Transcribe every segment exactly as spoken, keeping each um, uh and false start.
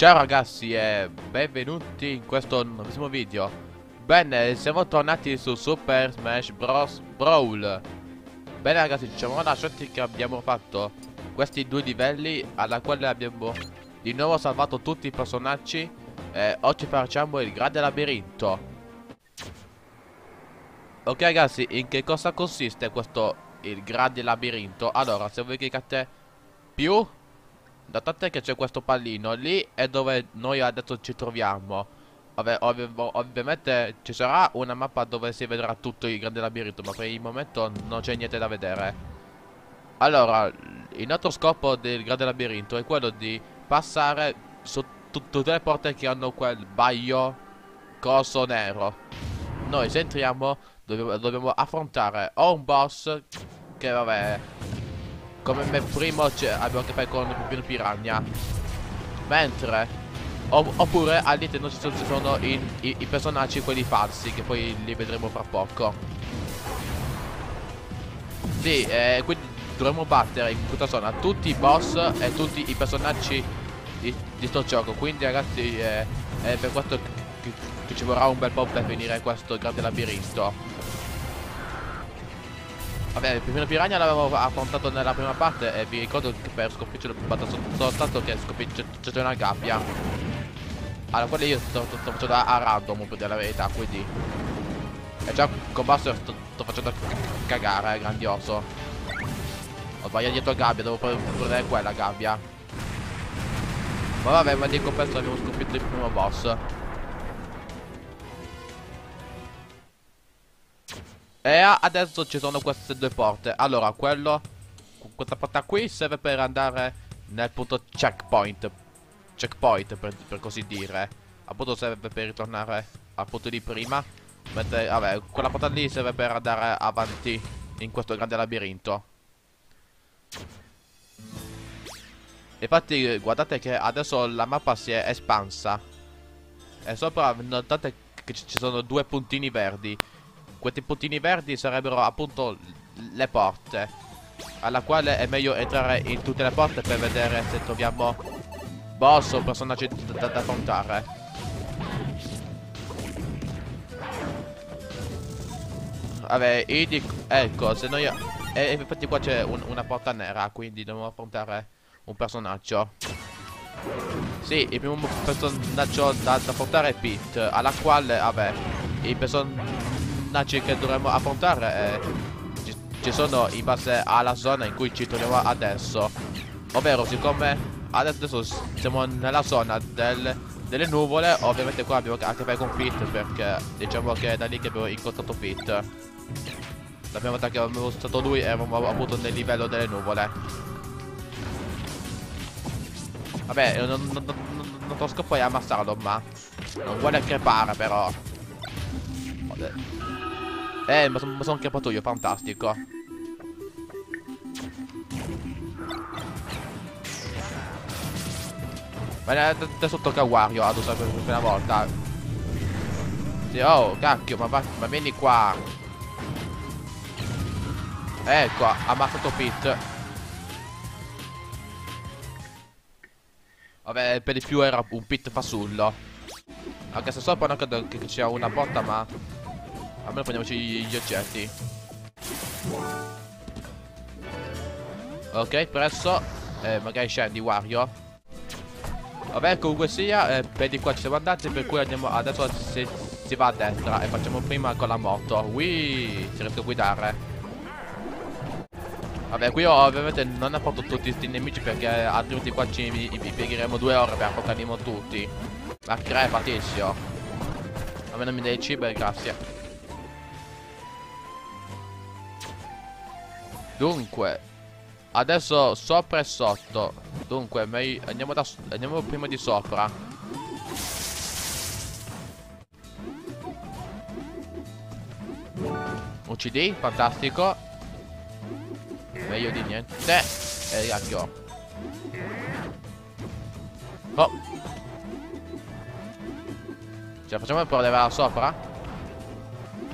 Ciao ragazzi e benvenuti in questo nuovissimo video. Bene, siamo tornati su Super Smash Bros. Brawl. Bene ragazzi, diciamo una scelta che abbiamo fatto questi due livelli, alla quale abbiamo di nuovo salvato tutti i personaggi. E oggi facciamo il grande labirinto. Ok ragazzi, in che cosa consiste questo il grande labirinto? Allora, se voi cliccate più, notate che c'è questo pallino, lì è dove noi adesso ci troviamo. Vabbè, ovvi ovviamente ci sarà una mappa dove si vedrà tutto il grande labirinto, ma per il momento non c'è niente da vedere. Allora, il nostro scopo del grande labirinto è quello di passare su tutte le porte che hanno quel baio coso nero. Noi se entriamo dobbiamo, dobbiamo affrontare o un boss che vabbè, come me primo abbiamo a che fare con il piranha. Mentre opp oppure all'interno ci sono, ci sono i, i, i personaggi quelli falsi, che poi li vedremo fra poco. Sì, eh, quindi dovremo battere in questa zona tutti i boss e tutti i personaggi di, di sto gioco. Quindi ragazzi eh, è per questo che, che, che ci vorrà un bel po' per finire questo grande labirinto. Vabbè, il primo piranha l'avevo affrontato nella prima parte e vi ricordo che per sconfiggerlo basta soltanto che c'è una gabbia. Allora, quelle io sto, sto, sto facendo a random per dire la verità, quindi e già con Buster sto, sto facendo cagare, è grandioso. Ho sbagliato dietro gabbia, devo prendere quella gabbia. Ma vabbè, ma di compenso abbiamo sconfitto il primo boss. E adesso ci sono queste due porte. Allora, quello, questa porta qui serve per andare nel punto checkpoint. Checkpoint per, per così dire. Appunto serve per ritornare al punto di prima. Mentre, vabbè, quella porta lì serve per andare avanti in questo grande labirinto. Infatti, guardate che adesso la mappa si è espansa. E sopra notate che ci sono due puntini verdi. Questi puntini verdi sarebbero appunto le porte, alla quale è meglio entrare in tutte le porte per vedere se troviamo boss o personaggi da, da affrontare. Vabbè, io dico, ecco, se noi... E infatti qua c'è un, una porta nera, quindi dobbiamo affrontare un personaggio. Sì, il primo personaggio da, da affrontare è Pete, alla quale, vabbè, il personaggio che dovremmo affrontare eh, ci, ci sono in base alla zona in cui ci troviamo adesso. Ovvero, siccome adesso siamo nella zona del, delle nuvole, ovviamente qua abbiamo a che fare con Pete, perché diciamo che è da lì che abbiamo incontrato Pete. La prima volta che abbiamo stato lui eravamo appunto nel livello delle nuvole. Vabbè, non, non, non, non, non scopo è ammassarlo, ma non vuole crepare però. Eh, ma sono son crepato io, fantastico. Bene, adesso tocca a Wario ad usare per la prima volta. Sì, oh, cacchio, ma, va, ma vieni qua. Ecco, ha ammazzato Pete. Vabbè, per di più era un Pete fasullo. Anche se sopra non credo che ci sia una botta, ma almeno prendiamoci gli oggetti. Ok, presso eh, magari scendi Wario. Vabbè, comunque sia, eh, vedi qua ci siamo andati, per cui andiamo adesso si, si va a destra e facciamo prima con la moto. Ui, si riesco a guidare. Vabbè, qui ovviamente non apporto tutti questi nemici, perché altrimenti qua ci impiegheremo due ore per affrontarli tutti. Ma crepa, tizio. Almeno mi dai cibo e grazie. Dunque, adesso sopra e sotto. Dunque, andiamo, da, andiamo prima di sopra. U C D, fantastico. Meglio di niente. E cacchio. Oh. Ce la facciamo per arrivare sopra?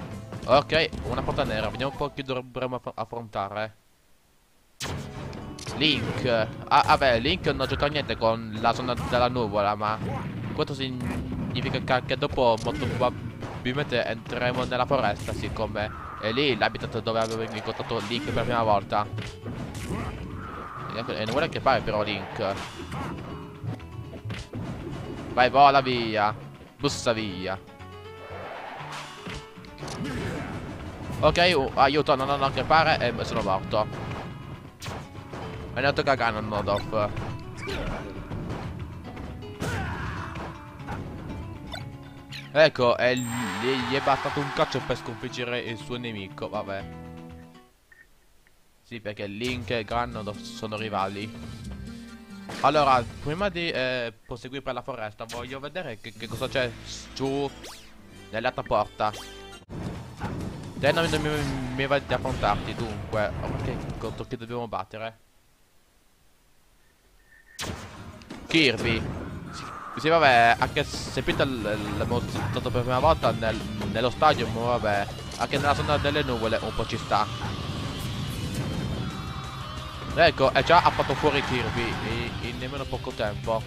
Ok, una porta nera. Vediamo un po' chi dovremmo affrontare. Link. Ah, vabbè, Link non c'entra niente con la zona della nuvola, ma questo significa che, che dopo molto probabilmente entreremo nella foresta, siccome è lì l'habitat dove avevo incontrato Link per la prima volta. E non vuole che fare però Link. Vai, vola via. Bussa via. Ok, uh, aiuto, non ho a che fare e sono morto. È andato cagando il Nodorf. Ecco, e gli, gli è bastato un caccio per sconfiggere il suo nemico, vabbè. Sì, perché Link e Ganondorf sono rivali. Allora, prima di eh, proseguire per la foresta, voglio vedere che, che cosa c'è giù nell'altra porta. Te non mi, mi, mi vai di affrontarti, dunque. Ok, contro chi dobbiamo battere? Kirby. Sì, sì, vabbè, anche se Peter l'abbiamo stato per la prima volta nel, nello stadio, ma vabbè, anche nella zona delle nuvole un po' ci sta. Ecco, e già ha fatto fuori Kirby in, in nemmeno poco tempo.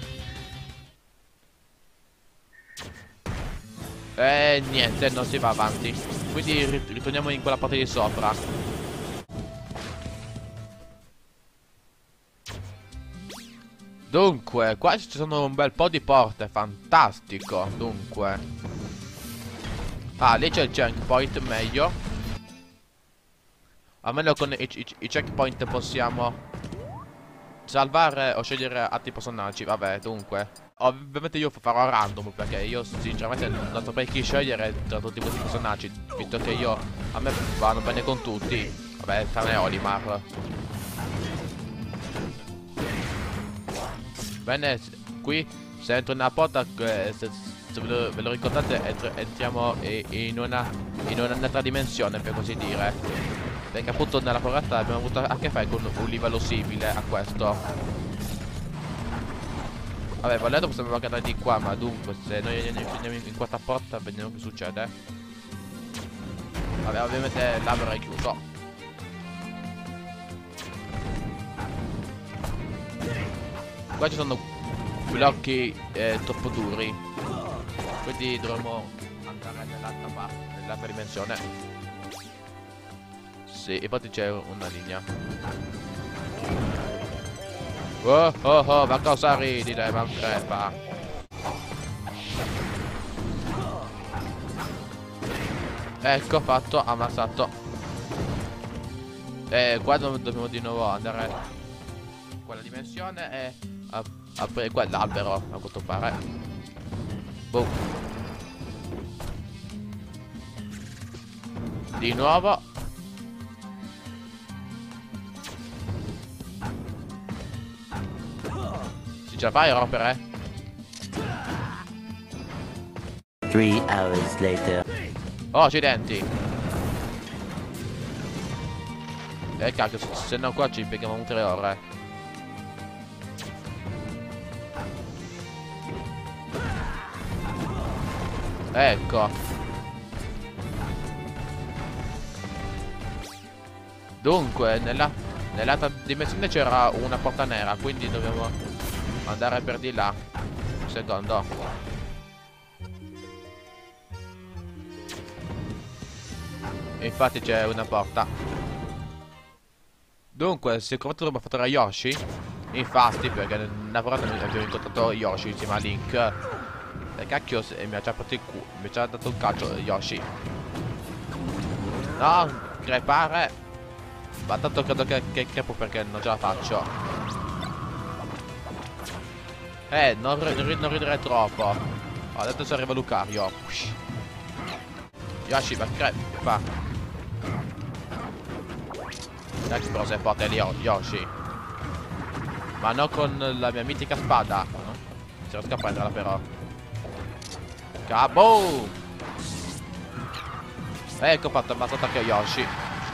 E niente, non si va avanti. Quindi ritorniamo in quella parte di sopra. Dunque, qua ci sono un bel po' di porte, fantastico. Dunque. Ah, lì c'è il checkpoint, meglio. Almeno con i, i, i checkpoint possiamo salvare o scegliere altri personaggi. Vabbè, dunque. Ovviamente io farò random, perché io sinceramente non saprei chi scegliere tra tutti questi personaggi, visto che io, a me vanno bene con tutti. Vabbè, tranne Olimar. Bene, qui se entro nella porta, eh, se, se ve, lo, ve lo ricordate, entri, entriamo in una in un'altra dimensione, per così dire. Perché appunto nella foresta abbiamo avuto a che fare con un livello simile a questo. Vabbè, volendo possiamo anche andare di qua, ma dunque se noi andiamo in questa porta vediamo che succede. Vabbè, ovviamente l'albero è chiuso. Qua ci sono blocchi eh, troppo duri, quindi dovremo andare nell'altra parte, nell'altra dimensione. Sì, infatti c'è una linea. Oh oh oh, ma cosa ridi dai, ma crepa. Ecco fatto, ammazzato. E qua dobbiamo di nuovo andare in quella dimensione e aprire quell'albero, a quanto pare. Boom. Di nuovo. Ce la fai a rompere? Three hours later. Oh, accidenti. Eh cacchio, se no qua ci impieghiamo un tre ore. Ecco. Dunque, nella nell'altra dimensione c'era una porta nera, quindi dobbiamo andare per di là. Un secondo. Infatti c'è una porta. Dunque, sicuramente dobbiamo fatto Yoshi. Infatti, perché nella volta abbiamo incontrato Yoshi insieme a Link. E cacchio, mi ha già fatto il culo. Mi ha già dato un calcio Yoshi. No, crepare. Ma tanto credo che, che crepo perché non ce la faccio. Eh, non, non ridere troppo. Oh, adesso arriva Lucario. Yoshi, ma crepa. Dai che però sei forte lì, Yoshi. Ma non con la mia mitica spada. Non riesco a prenderla però. Kaboom! Ecco fatto, ammazzato anche Yoshi.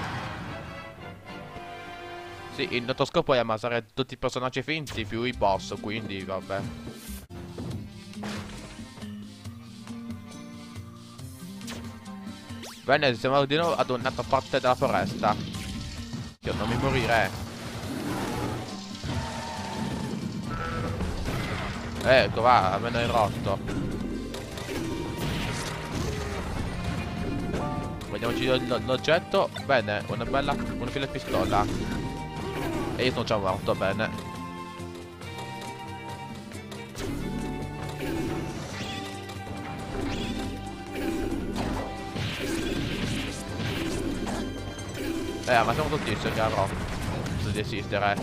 Sì, il nostro scopo è ammazzare tutti i personaggi finti più i boss, quindi vabbè. Bene, siamo di nuovo ad un'altra parte della foresta. Io non mi morire. Ecco, va, almeno è rotto. Vediamoci l'oggetto. Bene, una bella, una fila pistola. E io sono già morto, bene. Eh, ma siamo tutti il carro. Di esistere.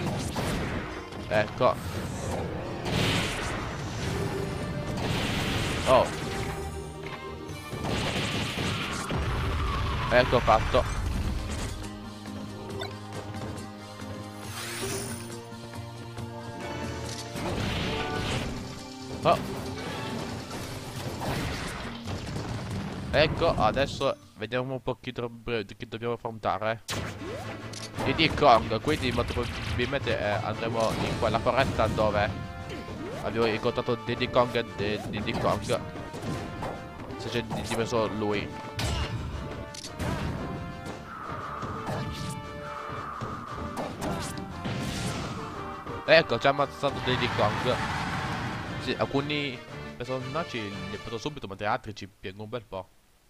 Ecco. Oh. Ecco fatto. Oh. Ecco, adesso vediamo un po' chi, chi dobbiamo affrontare. Diddy Kong, quindi molto probabilmente eh, andremo in quella foresta dove abbiamo incontrato Diddy Kong e Diddy Kong. Se c'è diverso lui. Ecco, ci ha ammazzato Diddy Kong. Sì, alcuni personaggi li ho preso subito, mentre altri ci piego un bel po'.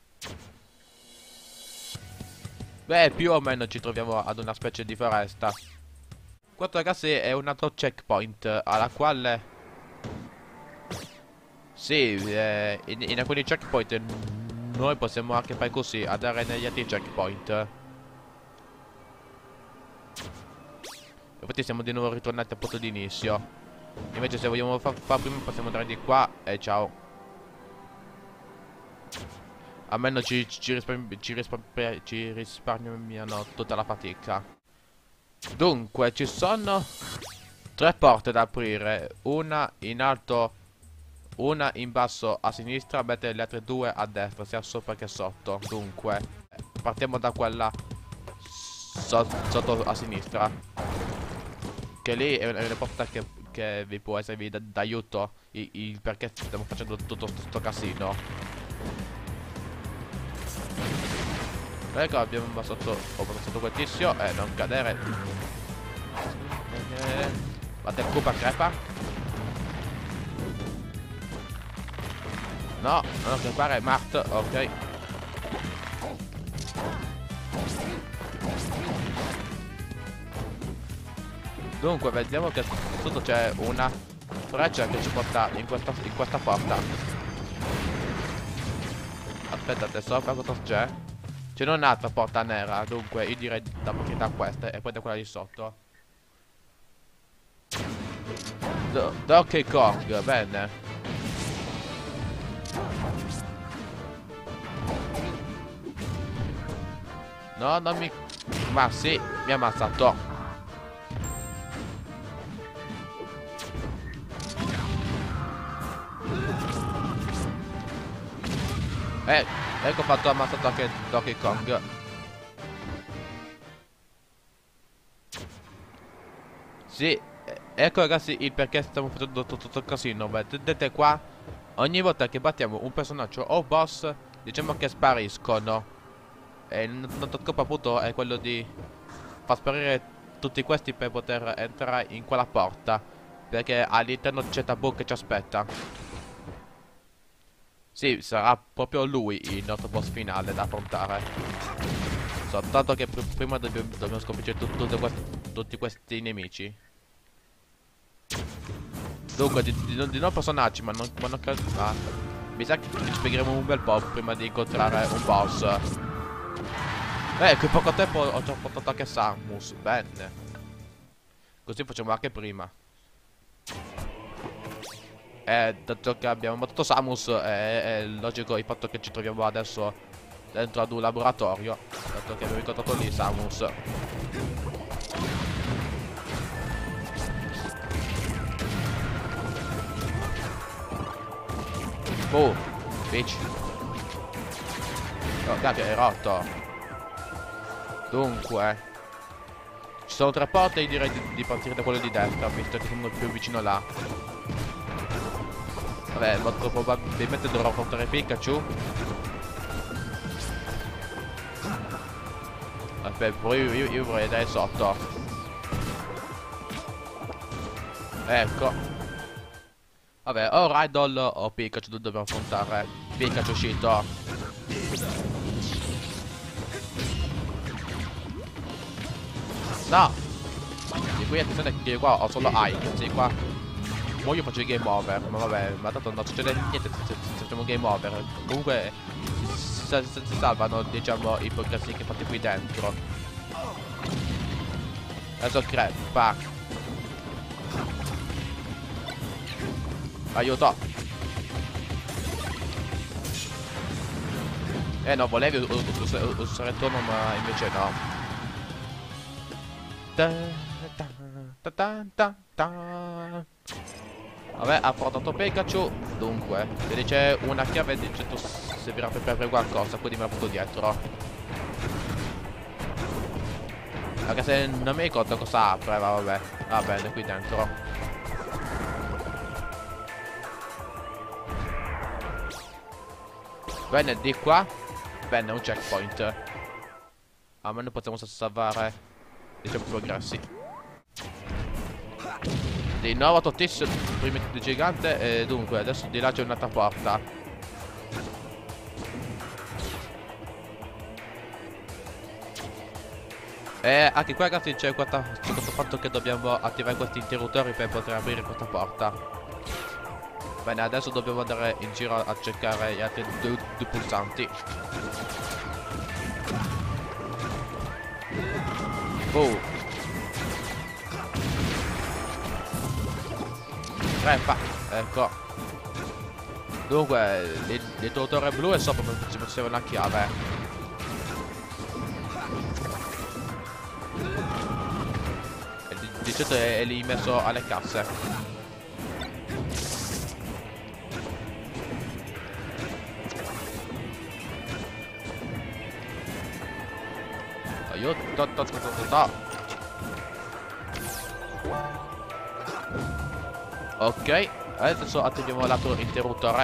Beh, più o meno ci troviamo ad una specie di foresta. Questo ragazzi è un altro checkpoint alla quale... Sì, eh, in, in alcuni checkpoint noi possiamo anche fare così, andare negli altri checkpoint. Infatti siamo di nuovo ritornati al punto di inizio. Invece se vogliamo far fa prima possiamo andare di qua e ciao. Almeno ci, ci, risparmi, ci, risparmi, ci risparmiano tutta la fatica. Dunque, ci sono tre porte da aprire. Una in alto, una in basso a sinistra, mentre le altre due a destra, sia sopra che sotto. Dunque, partiamo da quella so, sotto a sinistra. Che lì è una, è una porta che, che vi può esservi d'aiuto. Il, il perché stiamo facendo tutto questo casino. Ecco, abbiamo abbassato, ho abbassato quel tizio. Eh, non cadere. Eh, Batte il cupa crepa. No, non crepare, Mart, ok. Dunque, vediamo che sotto c'è una freccia che ci porta in questa, in questa porta. Aspettate, sopra cosa c'è? C'è un'altra porta nera, dunque io direi da partire da questa e poi da quella di sotto. Do Donkey Kong, bene. No, non mi... Ma sì, mi ha ammazzato. Eh, ecco fatto ammazzato anche Donkey Kong. Sì, ecco ragazzi il perché stiamo facendo tutto il casino. Vedete qua, ogni volta che battiamo un personaggio o boss, diciamo che spariscono. E il nostro scopo appunto è quello di far sparire tutti questi per poter entrare in quella porta, perché all'interno c'è Tabù che ci aspetta. Sì, sarà proprio lui il nostro boss finale da affrontare. Soltanto che pr prima dobbiamo, dobbiamo sconfiggere questi, tutti questi nemici. Dunque, di, di, di nuovo personaggi, ma non, ma non credo... Ah, mi sa che ci spiegheremo un bel po' prima di incontrare un boss. Eh, che poco tempo ho già portato anche Samus, bene. Così facciamo anche prima. Eh, dato che abbiamo battuto Samus, è, è logico il fatto che ci troviamo adesso dentro ad un laboratorio. Dato che abbiamo incontrato lì Samus. Oh, bitch. Oh, cacchio, è rotto. Dunque, ci sono tre porte, io direi di, di partire da quello di destra, visto che sono più vicino là. Vabbè, molto probabilmente dovrò affrontare Pikachu. Aspetta, io, io, io vorrei andare sotto. Ecco. Vabbè, o Rydol o Pikachu dobbiamo affrontare. Pikachu è uscito. No! Di qui attenzione che io qua ho solo Ike. Sì, qua muoio faccio il game over. Ma vabbè, ma tanto non succede niente se facciamo game over. Comunque si, si, si salvano, diciamo, i progressi che fate qui dentro. Adesso crepa. Aiuto. Eh no, volevi usare il turno ma invece no. Ta ta ta ta ta ta. Vabbè, ha portato Pikachu. Dunque, se dice una chiave dice tu servirà per prendere qualcosa, quindi me la butto dietro. Anche se non mi ricordo cosa apre, va vabbè. Va bene, qui dentro. Bene, di qua. Bene, un checkpoint. Almeno possiamo salvare, diciamo, progressi. Di nuovo Totis, prima di gigante. E dunque, adesso di là c'è un'altra porta. E anche qua, ragazzi, c'è questo fatto che dobbiamo attivare questi interruttori per poter aprire questa porta. Bene, adesso dobbiamo andare in giro a cercare gli altri due, due pulsanti. Oh. Crepa. Ecco. Dunque, l'interruttore blu e sopra ci faceva una chiave. E di certo è, è lì messo alle casse. Io to, to, to, to, to. Ok, adesso attiviamo l'altro interruttore.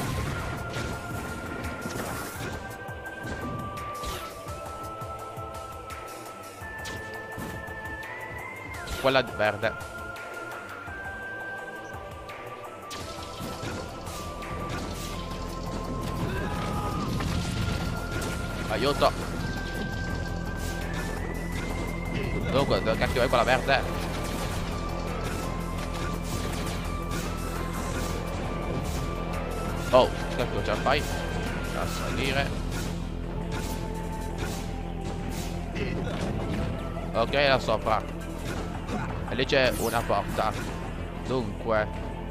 Quella verde. Aiuto. Dunque, devo cattivare quella verde. Oh, che cosa fai? A salire. Ok, là sopra. E lì c'è una porta. Dunque.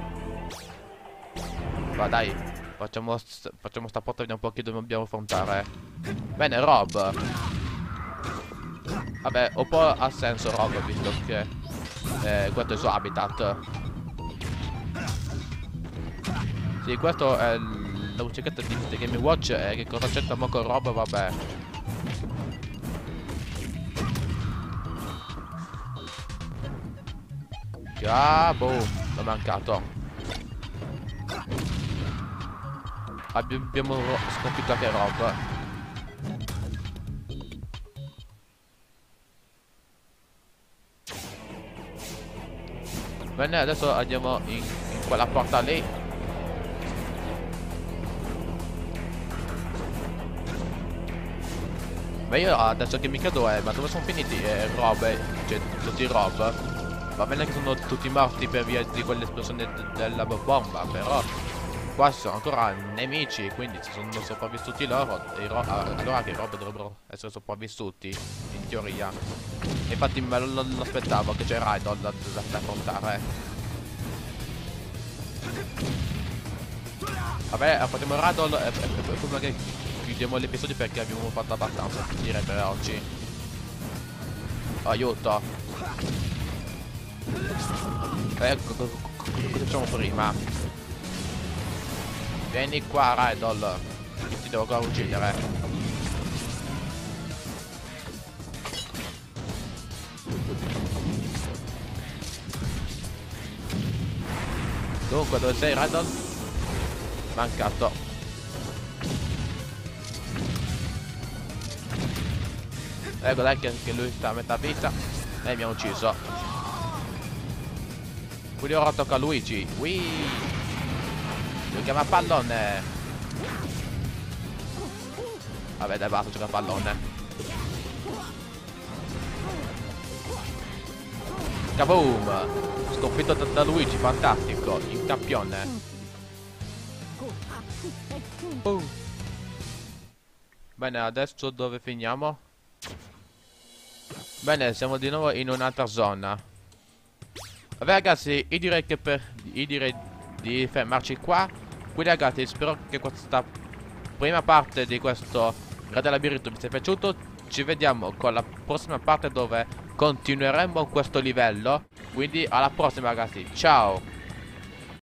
Va dai. Facciamo, facciamo sta porta e vediamo un po' che dobbiamo affrontare. Bene, Rob. Vabbè, un po' ha senso Rob, visto che eh, questo è il suo habitat. Sì, questo è la luccicetta di, di Game Watch. E che cosa c'entra mo con Rob, vabbè. Ah, boh, l'ho mancato. Abbi abbiamo sconfitto anche Rob. Bene, adesso andiamo in, in quella porta lì. Ma io adesso che mi chiedo è, ma dove sono finiti eh, Rob? Cioè, tutti i Rob? Va bene che sono tutti morti per via di quell'esplosione della bomba, però qua ci sono ancora nemici, quindi se sono sopravvissuti loro, i ro allora anche i Rob dovrebbero essere sopravvissuti, in teoria. E infatti me lo, lo, lo aspettavo che c'era Rydol da, da, da affrontare. Vabbè, affrontiamo Rydol e, e, e poi magari chiudiamo l'episodio perché abbiamo fatto abbastanza, direi, per oggi. Aiuto. Ecco, cosa facciamo prima? Vieni qua, Rydol, che ti devo ancora uccidere. Dunque, dove sei, Rydol? Mancato. Ecco, dai che, che lui sta a metà vita. E mi ha ucciso. Quindi ora tocca a Luigi. Wii. chiama pallone. Vabbè dai, basta, gioca a pallone. Kaboom! Sconfitto da, da Luigi, fantastico. Il campione. Boom. Bene, adesso dove finiamo? Bene, siamo di nuovo in un'altra zona. Vabbè ragazzi, io direi che per... Io direi di fermarci qua. Quindi ragazzi, spero che questa prima parte di questo grande labirinto vi sia piaciuto. Ci vediamo con la prossima parte dove continueremo questo livello. Quindi alla prossima ragazzi, ciao!